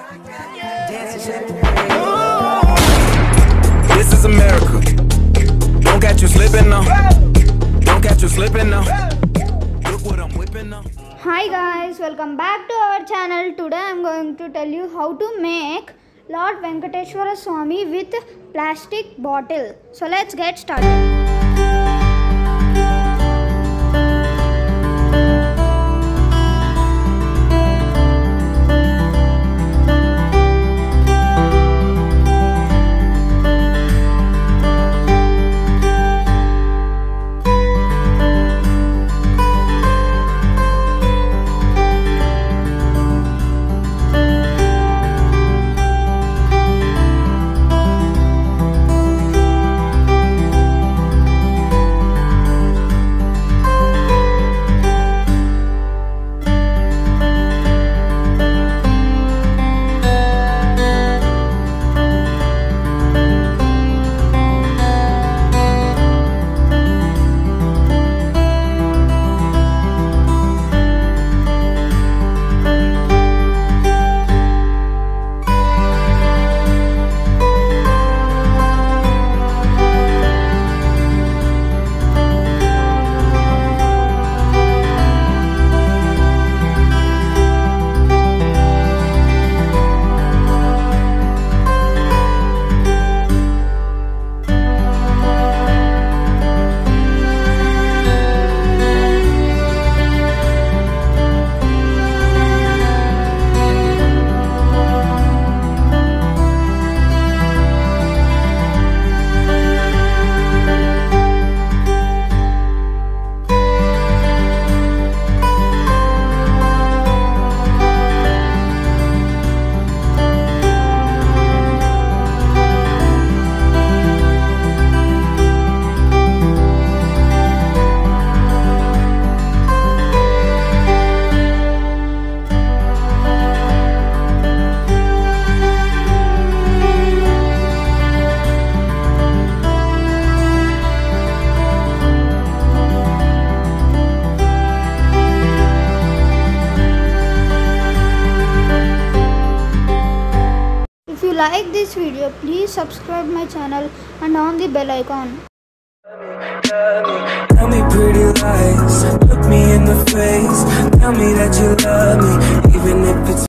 This is America. Don't catch you slipping now. Don't catch you slipping now. Look what I'm whipping now. Hi guys, welcome back to our channel. Today I am going to tell you how to make Lord Venkateshwara Swami with plastic bottle. So let's get started. If you like this video, please subscribe my channel and on the bell icon. Tell me pretty lies, look me in the face. Tell me that you love me, even if it's